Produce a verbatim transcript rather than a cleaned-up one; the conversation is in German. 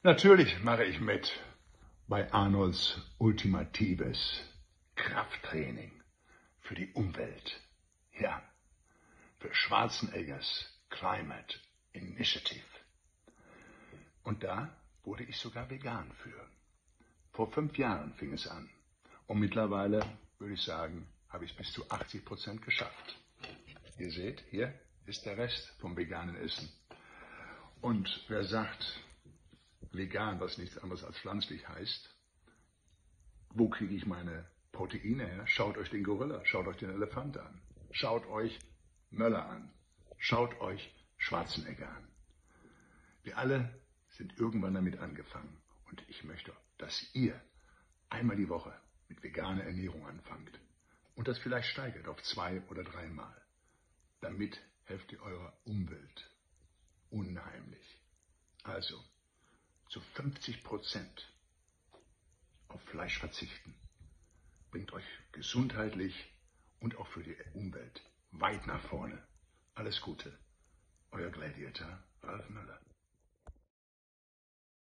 Natürlich mache ich mit bei Arnolds ultimatives Krafttraining für die Umwelt. Ja, für Schwarzeneggers Climate Initiative. Und da wurde ich sogar vegan für. Vor fünf Jahren fing es an. Und mittlerweile, würde ich sagen, habe ich es bis zu achtzig Prozent geschafft. Ihr seht, hier ist der Rest vom veganen Essen. Und wer sagt, vegan, was nichts anderes als pflanzlich heißt, wo kriege ich meine Proteine her? Schaut euch den Gorilla, schaut euch den Elefant an, schaut euch Möller an, schaut euch Schwarzenegger an. Wir alle sind irgendwann damit angefangen. Und ich möchte, dass ihr einmal die Woche mit veganer Ernährung anfangt und das vielleicht steigert auf zwei oder dreimal. Damit helft ihr eurer Umwelt unheimlich. Also zu fünfzig Prozent auf Fleisch verzichten bringt euch gesundheitlich und auch für die Umwelt weit nach vorne. Alles Gute, euer Gladiator Ralf Möller.